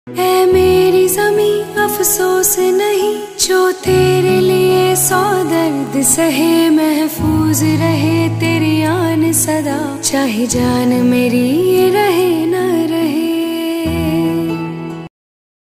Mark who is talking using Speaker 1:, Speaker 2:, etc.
Speaker 1: ऐ मेरी ज़मीं अफसोस नहीं, जो तेरे लिए 100 दर्द सहे। महफूज रहे तेरी आन सदा, चाहे जान मेरी